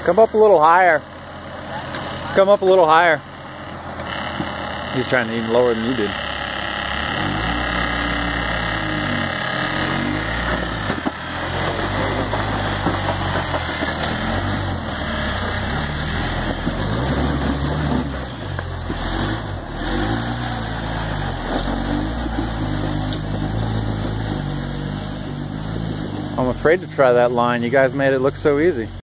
Come up a little higher. Come up a little higher. He's trying to even lower than you did. I'm afraid to try that line. You guys made it look so easy.